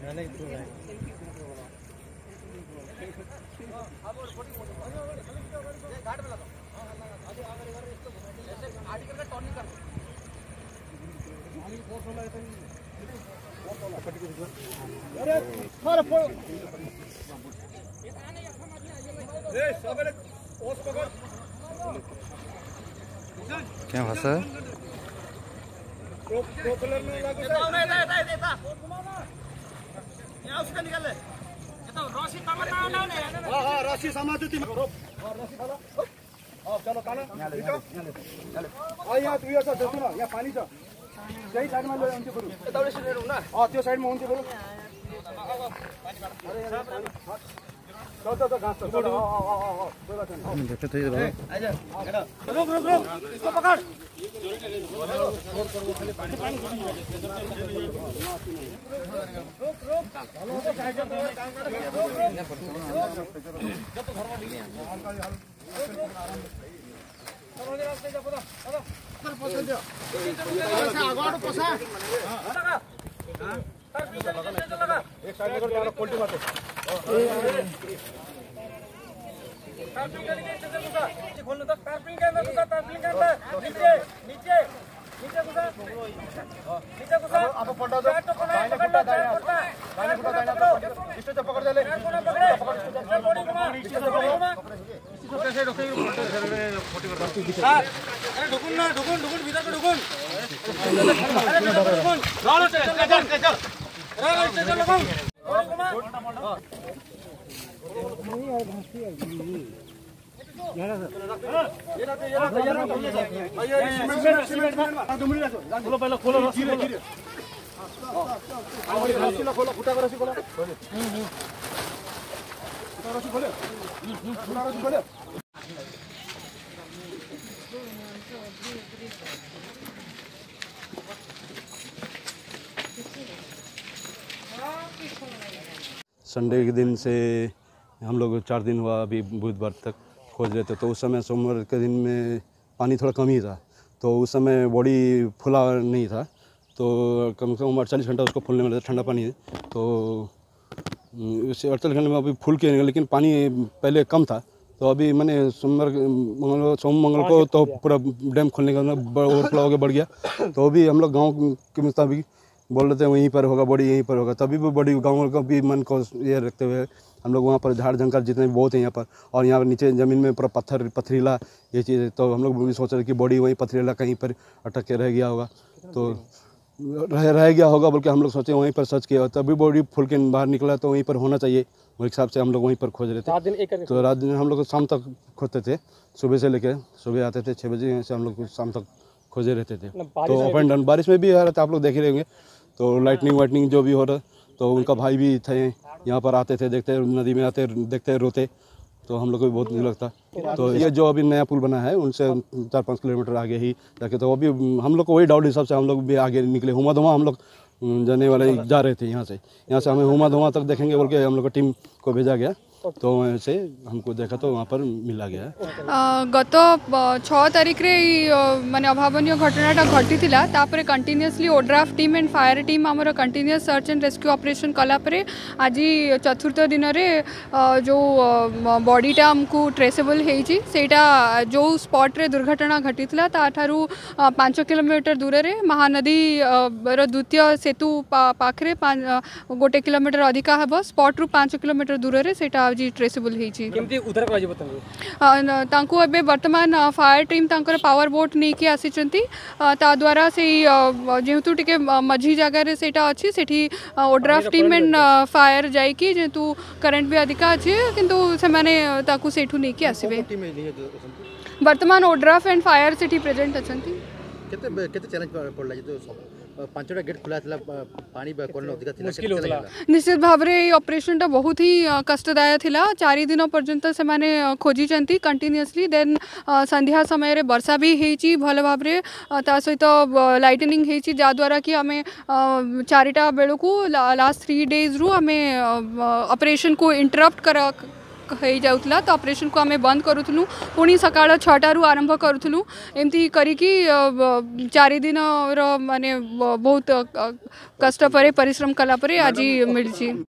क्या भाषा है? रस्सी समाज चलो काना यहाँ देखो ना यहाँ पानी छ त्यही साइडमा हुन्थ्यो बरु त्यो साइडमा हुन्थ्यो बरु घाँस छ रुक रुक रुक इसको पकड़ एक साइड में पोल्टी मारते खोल्नु त टार्पिङ के अंदर घुसा टार्पिङ के अंदर नीचे नीचे नीचे घुसा नीचे घुसा अब पल्टा दो दाहिने खुट्टा दाहिने इससे पकड़ ले बॉडी घुमा इससे कैसे रोके अरे ढुकुन ना ढुकुन ढुकुन भीतर को ढुकुन अरे ढुकुन चलो चल अरे चल लगो बॉडी घुमा नहीं यार भांसी है खोलो खोलो खोलो खुट्टा रस्सी खोलो संडे के दिन से हम लोग 4 दिन हुआ, अभी बुधवार तक खोज रहे थे। तो उस समय सोमवार के दिन में पानी थोड़ा कम ही था, तो उस समय बॉडी फुला नहीं था, तो कम से कम 48 घंटा उसको फूलने में लगा। ठंडा पानी है तो उससे 48 घंटे में अभी फूल के, लेकिन पानी पहले कम था। तो अभी मैंने सोम मंगल को तो पूरा डैम खोलने का ओवरफ्लो होकर बढ़ गया। तो अभी हम लोग गाँव के मुताबिक बोल रहे थे वहीं पर होगा, बॉडी यहीं पर होगा। तभी भी बॉडी गाँव का भी मन को ये रखते हुए हम लोग वहाँ पर झाड़ जंगल जितने बहुत हैं यहाँ पर, और यहाँ पर नीचे ज़मीन में पूरा पथरीला ये चीज़ है। तो हम लोग भी सोच रहे कि बॉडी वहीं पथरीला कहीं पर अटक के रह गया होगा, तो रह गया होगा बोल के हम लोग सोचे, वहीं पर सर्च किया। तभी बॉडी फुल के बाहर निकला, तो वहीं पर होना चाहिए। वो हिसाब से हम लोग वहीं पर खोज रहे थे। तो रात दिन हम लोग शाम तक खोजते थे, सुबह से लेकर सुबह आते थे 6 बजे से हम लोग शाम तक खोजे रहते थे। तो अप एंड डाउन बारिश में भी आ रहा था, आप लोग देख ही रहेंगे। तो लाइटनिंग वाइटनिंग जो भी हो रहा, तो उनका भाई भी थे यहाँ पर, आते थे, देखते नदी में आते देखते रोते, तो हम लोग को भी बहुत नहीं लगता। तो ये जो अभी नया पुल बना है उनसे 4-5 किलोमीटर आगे ही जाके, तो अभी हम लोग को वही डाउट हिसाब से हम लोग भी आगे निकले। हुमा धुमा हम लोग जाने वाले जा रहे थे यहाँ से हमें हुमा धुमा तक देखेंगे बोल के हम लोग को टीम को भेजा गया। तो वैसे हमको देखा तो वहाँ पर मिला गया। गत 6 तारिख रे माने अभावनीय घटनाटा घटी थिला। तापरे continuously ODRAF team and fire team आमर continuous search and rescue operation कला परे आज 4th दिन रे जो बॉडीटा हमको ट्रेसेबल हेची, सेटा जो स्पॉट रे दुर्घटना घटी थिला ताठारु 5 किलोमीटर दूर रे महानदी रो द्वितीय सेतु पाखरे 1 किलोमीटर अधिका हबो। स्पॉट रु 5 किलोमीटर दूर रे सेटा जी ट्रेसेबल हेची। केमती उद्धार करा जिवो तांको एबे वर्तमान फायर टीम तांकर पावर बोट नहीं कि आसीचंती। ता द्वारा से जेहेतु टिके मझी जगह रे सेटा अछि, सेठी ओड्राफ टीम एंड फायर जाई कि जेहेतु करंट भी अधिका अछि, किंतु से माने ताकू सेठू नहीं कि आसीबे। वर्तमान ओड्राफ एंड फायर सेठी प्रेजेंट अछंती। केते चैलेंज पड़ला जे तो 5टा गेट खुला थिला, पानी कोन अधिका थिला, मुश्किल होतला। निश्चित भाव रे ऑपरेशन टा बहुत ही कष्टदायक थिला। 4 दिन पर्यंत से माने खोजी चंती कंटिन्यूअसली। देन संध्या समय रे वर्षा भी हेची भल भाव रे, ता सहित लाइटनिंग हेची, जा द्वारा कि हमें 4टा बेलू को लास्ट 3 डेज रु हमें ऑपरेशन को इंटरप्ट ब्लॉक हो जाउतला तो ऑपरेशन को आम बंद करूँ पुणी सकाळ 6 आरंभ करूँ एमती करिकी 4 दिन माने बहुत कष्ट पर परिश्रम कला आज मिली।